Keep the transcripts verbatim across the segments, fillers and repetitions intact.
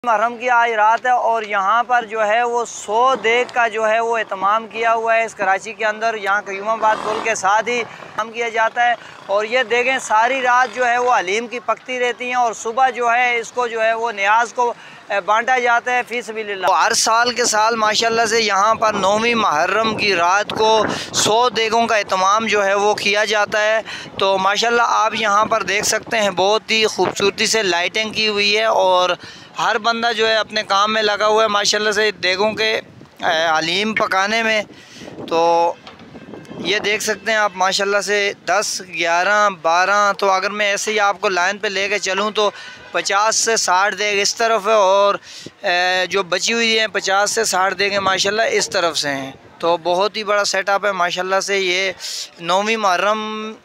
मुहर्रम की आज रात है और यहाँ पर जो है वो सौ देग का जो है वो एहतमाम किया हुआ है इस कराची के अंदर। यहाँ कयूमाबाद पुल के साथ ही काम किया जाता है और ये देखें सारी रात जो है वो हलीम की पकती रहती हैं और सुबह जो है इसको जो है वो न्याज को बांटा जाता है फी सबीलिल्लाह। तो हर साल के साल माशाल्लाह से यहाँ पर नौवीं मुहर्रम की रात को सौ देगों का एहतमाम जो है वो किया जाता है। तो माशाल्लाह आप यहाँ पर देख सकते हैं बहुत ही खूबसूरती से लाइटिंग की हुई है और हर बंदा जो है अपने काम में लगा हुआ है माशाल्लाह से देगों के हलीम पकाने में। तो ये देख सकते हैं आप माशाल्लाह से दस ग्यारह बारह, तो अगर मैं ऐसे ही आपको लाइन पे लेके चलूँ तो पचास से साठ देग इस तरफ है और जो बची हुई हैं पचास से साठ देगें माशाल्लाह इस तरफ से हैं। तो बहुत ही बड़ा सेटअप है माशाल्लाह से। ये नौवीं मुहर्रम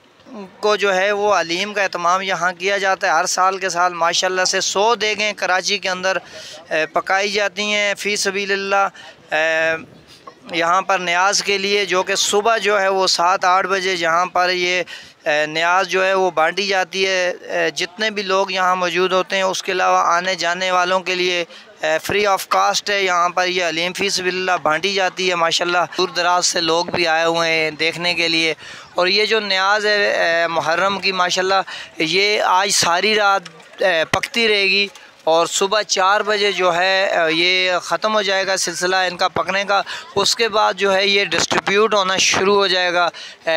को जो है वो हलीम का एहतमाम यहाँ किया जाता है। हर साल के साल माशाल्लाह से सौ देगें कराची के अंदर पकाई जाती हैं फ़ी सबीलिल्लाह यहाँ पर न्याज के लिए, जो कि सुबह जो है वो सात आठ बजे जहाँ पर ये न्याज जो है वो बांटी जाती है। जितने भी लोग यहाँ मौजूद होते हैं उसके अलावा आने जाने वालों के लिए फ्री ऑफ कास्ट है यहाँ पर ये हलीम फ़ी सबीलिल्लाह बांटी जाती है। माशाल्लाह दूर दराज से लोग भी आए हुए हैं देखने के लिए। और ये जो न्याज है मुहर्रम की माशाल्लाह ये आज सारी रात पकती रहेगी और सुबह चार बजे जो है ये ख़त्म हो जाएगा सिलसिला इनका पकने का। उसके बाद जो है ये डिस्ट्रीब्यूट होना शुरू हो जाएगा,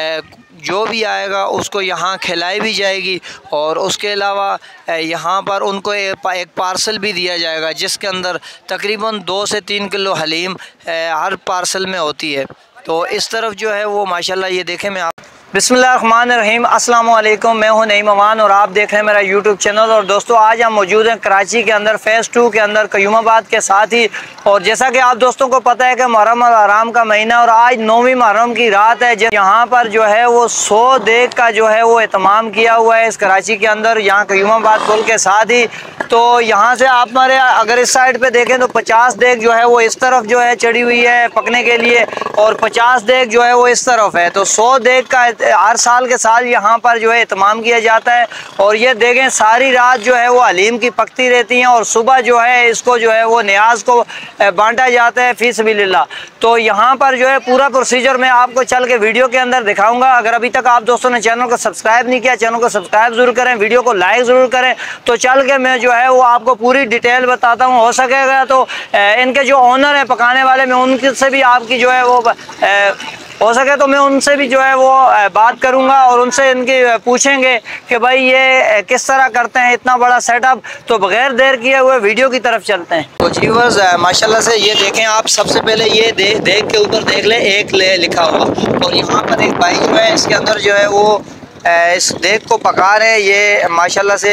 जो भी आएगा उसको यहाँ खिलाई भी जाएगी और उसके अलावा यहाँ पर उनको एक पार्सल भी दिया जाएगा जिसके अंदर तकरीबन दो से तीन किलो हलीम हर पार्सल में होती है। तो इस तरफ जो है वो माशाल्लाह ये देखें मैं आप बिस्मिल्लाहिर्रहमानिर्रहीम अस्सलाम वालेकुम, मैं हूं नईम अमान और आप देख रहे हैं मेरा यूट्यूब चैनल। और दोस्तों आज हम मौजूद हैं कराची के अंदर फ़ेज़ टू के अंदर कयूमाबाद के साथ ही। और जैसा कि आप दोस्तों को पता है कि मुहर्रम आराम का महीना और आज नौवीं मुहर्रम की रात है। यहाँ पर जो है वो सौ देग का जो है वो एहतमाम किया हुआ है इस कराची के अंदर, यहाँ कयूमाबाद पुल के साथ ही। तो यहाँ से आप हमारे अगर इस साइड पे देखें तो पचास देग जो है वो इस तरफ जो है चढ़ी हुई है पकने के लिए और पचास देग जो है वो इस तरफ है। तो सौ देग का हर साल के साल यहाँ पर जो है एहतमाम किया जाता है और ये देखें सारी रात जो है वो हलीम की पकती रहती हैं और सुबह जो है इसको जो है वो न्याज को बांटा जाता है फ़ी सबीलिल्लाह। तो यहाँ पर जो है पूरा प्रोसीजर मैं आपको चल के वीडियो के अंदर दिखाऊंगा। अगर अभी तक आप दोस्तों ने चैनल को सब्सक्राइब नहीं किया, चैनल को सब्सक्राइब ज़रूर करें, वीडियो को लाइक ज़रूर करें। तो चल के मैं जो है वो आपको पूरी डिटेल बताता हूँ। हो सकेगा तो इनके जो ओनर हैं पकाने वाले, मैं उनसे भी आपकी जो है वो हो सके तो मैं उनसे भी जो है वो बात करूंगा और उनसे इनकी पूछेंगे कि भाई ये किस तरह करते हैं इतना बड़ा सेटअप। तो बगैर देर किए हुए वीडियो की तरफ चलते हैं। तो जी बस माशाल्लाह से ये देखें आप, सबसे पहले ये दे, देख के ऊपर देख लें एक ले लिखा हुआ और यहाँ पर एक भाई जो है इसके अंदर जो है वो इस देग को पका रहे हैं। ये माशाल्लाह से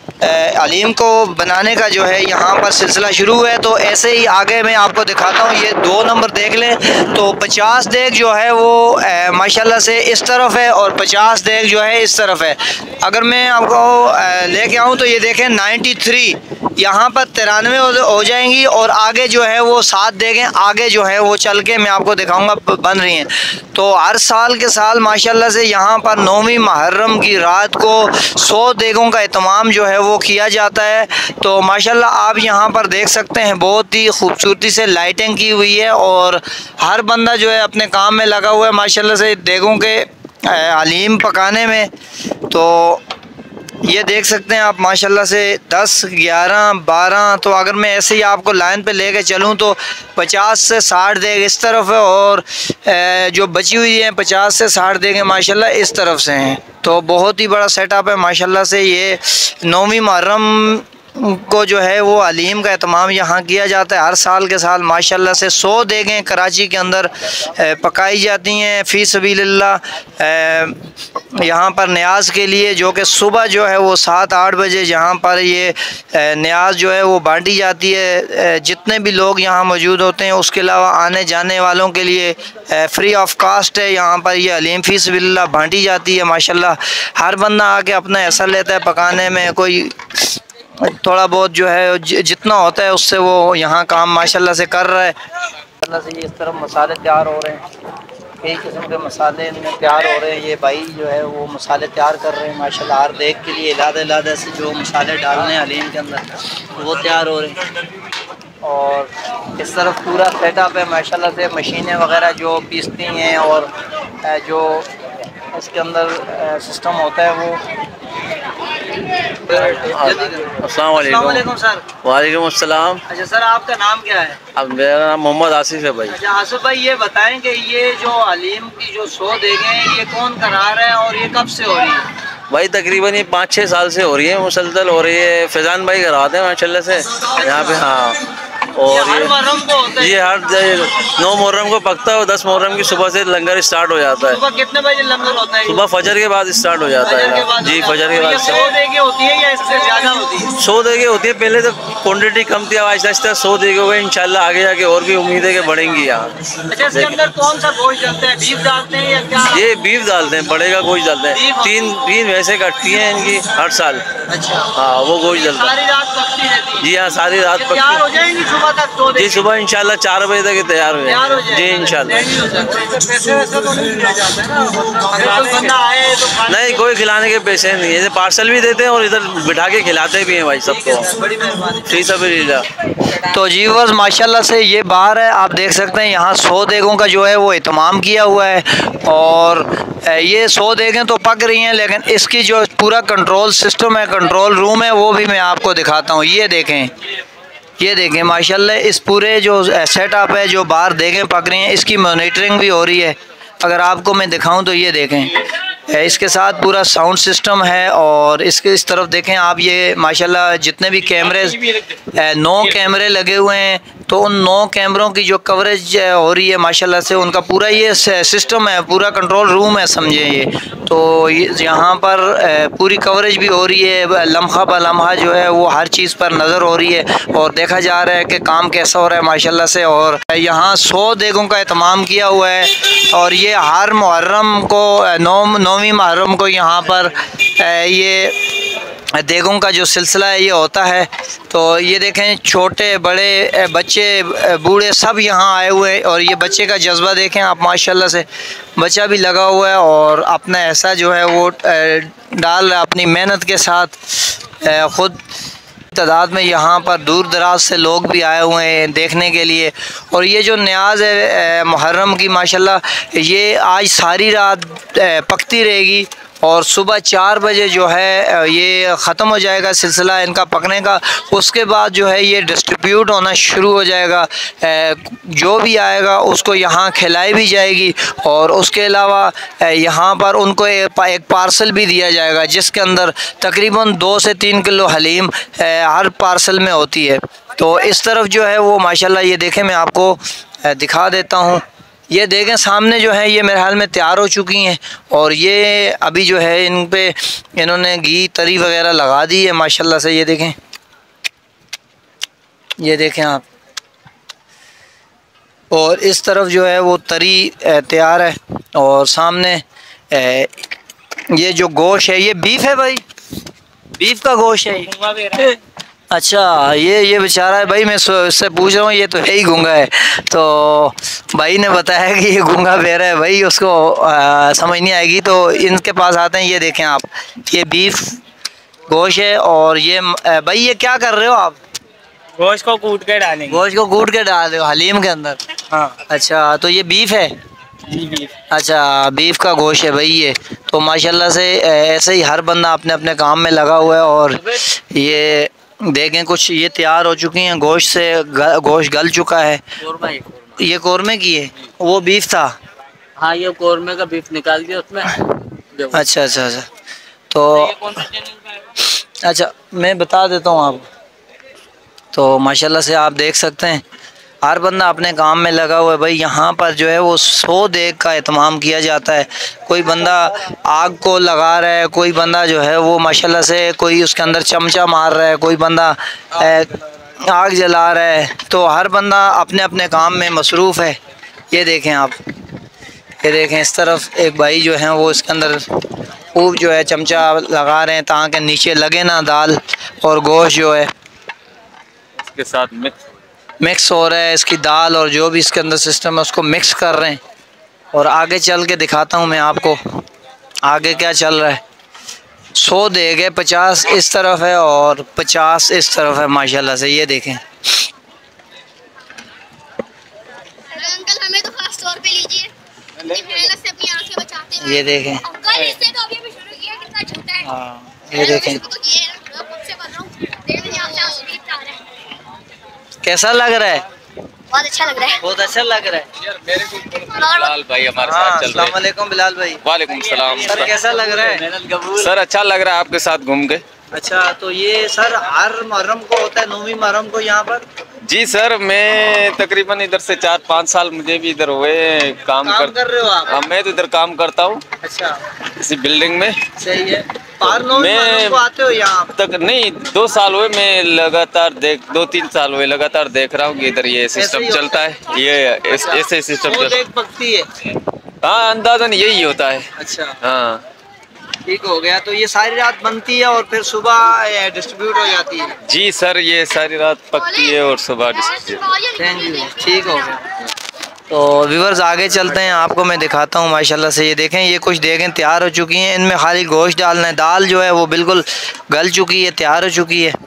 हलीम को बनाने का जो है यहाँ पर सिलसिला शुरू है। तो ऐसे ही आगे मैं आपको दिखाता हूँ, ये दो नंबर देख लें तो पचास देग जो है वो माशाल्लाह से इस तरफ है और पचास देग जो है इस तरफ है। अगर मैं आपको लेके आऊँ तो ये देखें तिरानवे यहाँ पर तिरानवे हो जाएंगी और आगे जो है वो सात देगें आगे जो है वो चल के मैं आपको दिखाऊंगा बन रही हैं। तो हर साल के साल माशाल्लाह से यहाँ पर नौवीं मुहर्रम की रात को सौ देगों का एहतमाम जो है वो किया जाता है। तो माशाल्लाह आप यहाँ पर देख सकते हैं बहुत ही खूबसूरती से लाइटिंग की हुई है और हर बंदा जो है अपने काम में लगा हुआ है माशाल्लाह से देगों के हलीम पकाने में। तो ये देख सकते हैं आप माशाल्लाह से दस ग्यारह बारह, तो अगर मैं ऐसे ही आपको लाइन पे लेके चलूँ तो पचास से साठ देग इस तरफ है और जो बची हुई हैं पचास से साठ देगें माशाल्लाह इस तरफ से हैं। तो बहुत ही बड़ा सेटअप है माशाल्लाह से। ये नौवीं मुहर्रम को जो है वो हलीम का एहतमाम यहाँ किया जाता है। हर साल के साल माशाल्लाह से सौ देगें कराची के अंदर पकाई जाती हैं फ़ी सबीलिल्लाह यहाँ पर न्याज के लिए, जो कि सुबह जो है वो सात आठ बजे जहाँ पर ये न्याज जो है वो बांटी जाती है। जितने भी लोग यहाँ मौजूद होते हैं उसके अलावा आने जाने वालों के लिए फ्री ऑफ कास्ट है यहाँ पर ये हलीम फ़ी सबीलिल्लाह बांटी जाती है। माशाल्लाह हर बंदा आके अपना हिस्सा लेता है पकाने में, कोई थोड़ा बहुत जो है जितना होता है उससे वो यहाँ काम माशाल्लाह से कर रहा है। माशाल्लाह से ये इस तरफ मसाले तैयार हो रहे हैं। कई किस्म के मसाले इनमें तैयार हो रहे हैं। ये भाई जो है वो मसाले तैयार कर रहे हैं माशाल्लाह। हर देख के लिए इलादा इलादा से जो मसाले डालने हैं हलीम के अंदर वो तैयार हो रहे हैं। और इस तरफ पूरा सेटअप है माशाल्लाह से, मशीनें वगैरह जो पीसती हैं और जो इसके अंदर सिस्टम होता है वो। अस्सलाम वालेकुम सर। वालेकुम अस्सलाम। अच्छा सर, आपका नाम क्या है? अब मेरा नाम मोहम्मद आसिफ है भाई। अच्छा आसिफ भाई, ये बताएं कि ये जो हलीम की जो सौ देगे हैं ये कौन करा रहा है और ये कब से हो रही है? भाई तकरीबन ये पाँच छः साल से हो रही है, मुसलसल हो रही है। फैज़ान भाई करवाते हैं माशाल्लाह से यहाँ पे। हाँ, और ये मुहर्रम को होता है? ये हर नौ मुहर्रम को पकता है और दस मुहर्रम की सुबह से लंगर स्टार्ट हो जाता है। सुबह कितने बजे लंगर होता है? सुबह फजर के बाद स्टार्ट हो जाता है जी, फजर के बाद। सौ देगे होती है या इससे ज़्यादा होती है? सौ देगे होती है। पहले तो क्वान्टिटी कम थी, अब आहिस्ता आहिस्ता सौ देगे हो गए। इंशाल्लाह आगे जाके और भी उम्मीद है कि बढ़ेंगी यहाँ। अच्छा, इसके अंदर कौन सा गोश्त डालते हैं? बीफ डालते हैं या क्या? ये बीफ डालते हैं, बड़े का गोश्त डालते हैं। तीन तीन भैंसे कटती हैं इनकी हर साल। अच्छा हाँ, वो गोश्त डालता है। सारी रात पकती रहती है? जी हाँ, सारी रात पकती। तैयार हो जाएंगी सुबह तक? तो जी सुबह इंशाल्लाह चार बजे तक तैयार हो जाएंगे जी इंशाल्लाह। पैसे वैसे तो नहीं दिया जाता है ना? अगर कोई बंदा आए तो नहीं, कोई खिलाने के पैसे नहीं है। पार्सल भी देते हैं और इधर बिठा के खिलाते भी हैं भाई सबको। बड़ी मेहरबानी। ठीक सब। तो जी बस माशाल्लाह से ये बार है, आप देख सकते हैं यहाँ सौ देगों का जो है वो इत्माम किया हुआ है। और ये सौ देगें तो पक रही हैं, लेकिन इसकी जो पूरा कंट्रोल सिस्टम है, कंट्रोल रूम है, वो भी मैं आपको दिखाता हूँ। ये देखें, ये देखें माशाल्लाह इस पूरे जो सेटअप है, जो बाहर देखें पक रही हैं, इसकी मॉनिटरिंग भी हो रही है। अगर आपको मैं दिखाऊं तो ये देखें, इसके साथ पूरा साउंड सिस्टम है। और इसके इस तरफ देखें आप, ये माशाल्लाह जितने भी कैमरे, नौ कैमरे लगे हुए हैं, तो उन नौ कैमरों की जो कवरेज हो रही है माशाल्लाह से, उनका पूरा ये सिस्टम है, पूरा कंट्रोल रूम है समझे ये। तो यहाँ पर पूरी कवरेज भी हो रही है, लम्हा ब लम्हा जो है वो हर चीज़ पर नज़र हो रही है और देखा जा रहा है कि काम कैसा हो रहा है माशाल्लाह से। और यहाँ सौ देगों का एहतमाम किया हुआ है और ये हर मुहर्रम को, नौ नौवीं मुहर्रम को यहाँ पर ये देगों का जो सिलसिला है ये होता है। तो ये देखें, छोटे बड़े बच्चे बूढ़े सब यहाँ आए हुए हैं। और ये बच्चे का जज्बा देखें आप माशाल्लाह से, बच्चा भी लगा हुआ है और अपना ऐसा जो है वो डाल अपनी मेहनत के साथ ख़ुद तादाद में यहाँ पर दूर दराज से लोग भी आए हुए हैं देखने के लिए। और ये जो न्याज़ है मुहर्रम की माशाल्लाह, ये आज सारी रात पकती रहेगी और सुबह चार बजे जो है ये ख़त्म हो जाएगा सिलसिला इनका पकने का। उसके बाद जो है ये डिस्ट्रीब्यूट होना शुरू हो जाएगा, जो भी आएगा उसको यहाँ खिलाई भी जाएगी। और उसके अलावा यहाँ पर उनको एक पार्सल भी दिया जाएगा जिसके अंदर तकरीबन दो से तीन किलो हलीम हर पार्सल में होती है। तो इस तरफ जो है वो माशाल्लाह ये देखें, मैं आपको दिखा देता हूँ। ये देखें सामने जो है ये मेरे ख्याल में तैयार हो चुकी हैं और ये अभी जो है इन पे इन्होंने घी तरी वगैरह लगा दी है माशाल्लाह से। ये देखें, ये देखें आप। और इस तरफ जो है वो तरी तैयार है और सामने ये जो गोश्त है ये बीफ है भाई, बीफ का गोश्त है। अच्छा, ये ये बेचारा है भाई, मैं इससे पूछ रहा हूँ, ये तो है ही गूंगा है। तो भाई ने बताया कि ये गूंगा बेरा है भाई, उसको आ, समझ नहीं आएगी तो इनके पास आते हैं। ये देखें आप, ये बीफ गोश्त है। और ये भाई ये क्या कर रहे हो आप? गोश्त को कूट के डालेंगे। गोश्त को कूट के डाल रहे हो हलीम के अंदर? हाँ। अच्छा, तो ये बीफ है? जी बीफ। अच्छा, बीफ का गोश्त है भाई ये। तो माशाल्लाह से ऐसे ही हर बंदा अपने अपने काम में लगा हुआ है। और ये देखें कुछ ये तैयार हो चुकी हैं, गोश्त से गोश्त गल चुका है। कोरमा है, कोरमा। ये कौरमे की है, वो बीफ था? हाँ, ये कोरमे का बीफ निकाल दिया उसमें। अच्छा अच्छा अच्छा। तो अच्छा मैं बता देता हूँ आपको। तो माशाल्लाह से आप देख सकते हैं हर बंदा अपने काम में लगा हुआ है भाई। यहाँ पर जो है वो सौ देग का एहतमाम किया जाता है। कोई बंदा आग को लगा रहा है, कोई बंदा जो है वो माशाल्लाह से कोई उसके अंदर चमचा मार रहा है, कोई बंदा आग जला रहा है। तो हर बंदा अपने अपने काम में मसरूफ़ है। ये देखें आप, ये देखें इस तरफ एक भाई जो हैं वो इसके अंदर खूब जो है चमचा लगा रहे हैं ताकि नीचे लगे ना दाल और गोश्त जो है इसके साथ मिक्स मिक्स हो रहा है। इसकी दाल और जो भी इसके अंदर सिस्टम है उसको मिक्स कर रहे हैं। और आगे चल के दिखाता हूँ मैं आपको आगे क्या चल रहा है। सौ देग है, पचास इस तरफ है और पचास इस तरफ है माशाल्लाह से। ये देखें अंकल, हमें तो खास तौर पे लीजिए, मेहनत से अपनी आंखें बचाते हैं। ये देखें अंकल, इससे तो अभी अभी शुरू किया, कितना झूठा है। हाँ ये देखें कैसा लग रहा है? बहुत अच्छा लग रहा है। बहुत अच्छा लग रहा है। बिलाल भाई हमारे साथ चल रहे अस्सलाम वालेकुम बिलाल भाई। वालेकुम सलाम सर कैसा लग रहा है? सर अच्छा लग रहा है आपके साथ घूम के। अच्छा, तो ये सर हर मुहर्रम को होता है, नौवीं मुहर्रम को यहाँ पर? जी सर, मैं तकरीबन इधर से चार पाँच साल मुझे भी इधर हुए काम, काम कर, कर रहे हो आप? हाँ, मैं तो इधर काम करता हूँ। अच्छा, इसी बिल्डिंग में। सही है। हर नौवीं मुहर्रम को आते हो यहाँ तक? नहीं, दो साल हुए मैं लगातार देख दो तीन साल हुए लगातार देख रहा हूँ कि इधर ये सिस्टम चलता है, ये ऐसे सिस्टम चलता है। हाँ, अंदाजन यही होता है। अच्छा हाँ ठीक हो गया। तो ये सारी रात बनती है और फिर सुबह डिस्ट्रीब्यूट हो जाती है? जी सर, ये सारी रात पकती है और सुबह डिस्ट्रीब्यूट। थैंक यू, ठीक हो गया। तो व्यूअर्स आगे चलते हैं, आपको मैं दिखाता हूँ माशाल्लाह से। ये देखें, ये कुछ देखें तैयार हो चुकी हैं, इनमें खाली गोश्त डालना है। दाल जो है वो बिल्कुल गल चुकी है, तैयार हो चुकी है।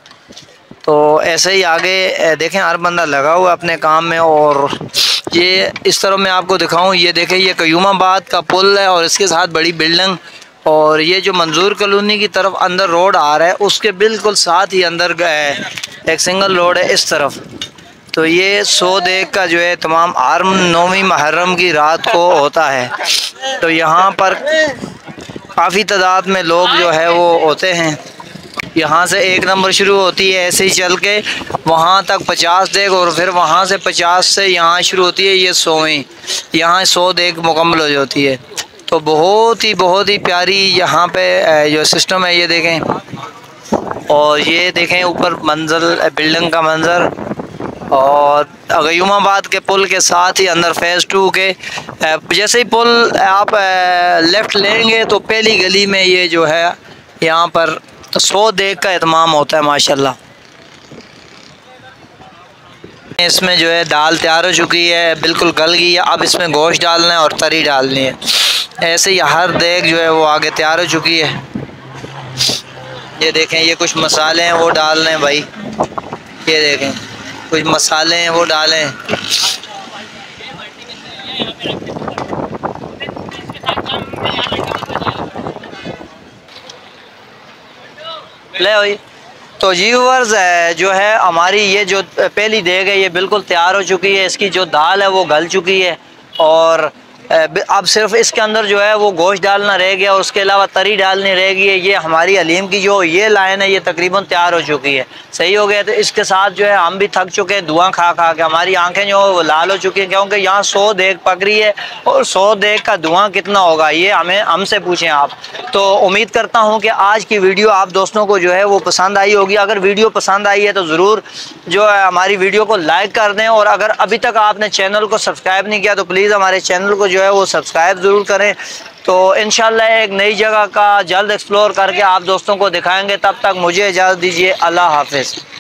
तो ऐसे ही आगे देखें हर बंदा लगा हुआ अपने काम में। और ये इस तरह मैं आपको दिखाऊँ, ये देखें ये कयूमाबाद का पुल है और इसके साथ बड़ी बिल्डिंग, और ये जो मंजूर कॉलोनी की तरफ अंदर रोड आ रहा है उसके बिल्कुल साथ ही अंदर एक सिंगल रोड है इस तरफ। तो ये सौ देग का जो है तमाम हर नौवीं मुहर्रम की रात को होता है। तो यहाँ पर काफ़ी तादाद में लोग जो है वो होते हैं। यहाँ से एक नंबर शुरू होती है, ऐसे ही चल के वहाँ तक पचास देग, और फिर वहाँ से पचास से यहाँ शुरू होती है ये सौवीं, यहाँ सौ देग मुकम्मल हो जाती है। तो बहुत ही बहुत ही प्यारी यहाँ पे जो सिस्टम है ये देखें। और ये देखें ऊपर मंजर बिल्डिंग का मंजर, और गयूमाबाद के पुल के साथ ही अंदर फ़ेज़ टू के जैसे ही पुल आप लेफ़्ट लेंगे तो पहली गली में ये जो है यहाँ पर सौ देग का एहतमाम होता है माशाल्लाह। इसमें जो है दाल तैयार हो चुकी है, बिल्कुल गल गई है। अब इसमें गोश्त डालना है और तरी डालनी है। ऐसे ही हर देग जो है वो आगे तैयार हो चुकी है। ये देखें, ये कुछ मसाले हैं वो डाल रहे हैं भाई। ये देखें कुछ मसाले हैं वो डालें। ले भाई। तो जी व्यूअर्स जो है हमारी ये जो पहली देग है ये बिल्कुल तैयार हो चुकी है। इसकी जो दाल है वो गल चुकी है और अब सिर्फ इसके अंदर जो है वो गोश्त डालना रह गया, उसके अलावा तरी डालनी रह गई है। ये हमारी हलीम की जो ये लाइन है ये तकरीबन तैयार हो चुकी है। सही हो गया। तो इसके साथ जो है हम भी थक चुके हैं धुआं खा खा के, हमारी आंखें जो वो लाल हो चुकी हैं, क्योंकि यहाँ सौ देग पक रही है और सौ देग का धुआं कितना होगा ये हमें हमसे पूछें आप। तो उम्मीद करता हूँ कि आज की वीडियो आप दोस्तों को जो है वो पसंद आई होगी। अगर वीडियो पसंद आई है तो ज़रूर जो है हमारी वीडियो को लाइक कर दें, और अगर अभी तक आपने चैनल को सब्सक्राइब नहीं किया तो प्लीज़ हमारे चैनल को जो है वो सब्सक्राइब ज़रूर करें। तो इंशाल्लाह एक नई जगह का जल्द एक्सप्लोर करके आप दोस्तों को दिखाएंगे। तब तक मुझे इजाज़त दीजिए। अल्लाह हाफ़िज़।